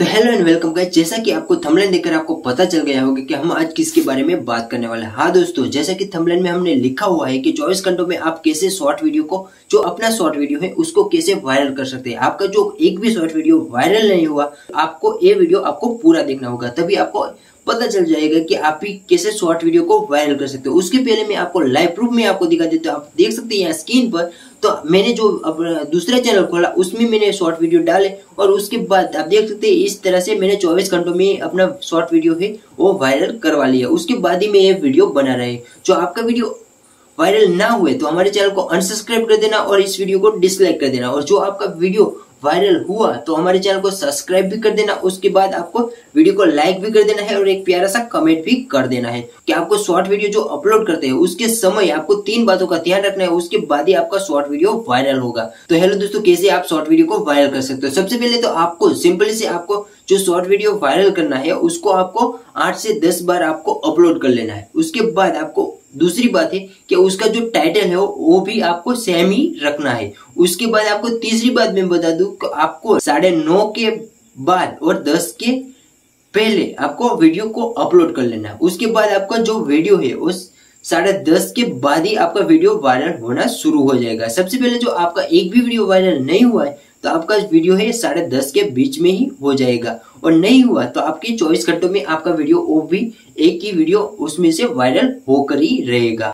तो hello and welcome guys. जैसा कि आपको थंबनेल देखकर आपको पता चल गया होगा कि हम आज किसके बारे में बात करने वाले हैं। हाँ दोस्तों, जैसा कि थंबनेल में हमने लिखा हुआ है कि 24 घंटों में आप कैसे शॉर्ट वीडियो को, जो अपना शॉर्ट वीडियो है उसको कैसे वायरल कर सकते हैं। आपका जो एक भी शॉर्ट वीडियो वायरल नहीं हुआ, आपको ये वीडियो आपको पूरा देखना होगा, तभी आपको पता चल जाएगा कि आप ही कैसे शॉर्ट वीडियो को वायरल कर सकते हो। उसके पहले मैं आपको लाइव प्रूफ में आपको दिखा देता हूँ। आप देख सकते हैं यहाँ स्क्रीन पर। तो मैंने जो अपना दूसरा चैनल खोला उसमें मैंने शॉर्ट वीडियो डाले और उसके बाद आप देख सकते हैं इस तरह से मैंने 24 घंटों में अपना शॉर्ट वीडियो है वो वायरल करवा लिया। उसके बाद ही मैं ये वीडियो बना रहे। जो आपका वीडियो वायरल ना हुए तो हमारे चैनल को अनसब्सक्राइब कर देना और इस वीडियो को डिसलाइक कर देना, और जो आपका वीडियो वायरल हुआ तो हमारे चैनल को सब्सक्राइब भी कर देना। उसके बाद आपको वीडियो को लाइक भी कर देना है और एक प्यारा सा कमेंट भी कर देना है कि आपको शॉर्ट वीडियो जो अपलोड करते हैं उसके समय आपको 3 बातों का ध्यान रखना है, उसके बाद ही आपका शॉर्ट वीडियो वायरल होगा। तो हेलो दोस्तों, कैसे आप शॉर्ट वीडियो को वायरल कर सकते हो। सबसे पहले तो आपको सिंपली से आपको जो शॉर्ट वीडियो वायरल करना है उसको आपको 8 से 10 बार आपको अपलोड कर लेना है। उसके बाद आपको दूसरी बात है कि उसका जो टाइटल है वो भी आपको सेम ही रखना है। उसके बाद आपको तीसरी बात मैं बता दूं कि आपको 9:30 के बाद और 10 के पहले आपको वीडियो को अपलोड कर लेना है। उसके बाद आपका जो वीडियो है उस 10:30 के बाद ही आपका वीडियो वायरल होना शुरू हो जाएगा। सबसे पहले जो आपका एक भी वीडियो वायरल नहीं हुआ है तो आपका वीडियो है 10:30 के बीच में ही हो जाएगा, और नहीं हुआ तो आपके 24 घंटों में आपका वीडियो वो भी एक ही वीडियो उसमें से वायरल होकर ही रहेगा।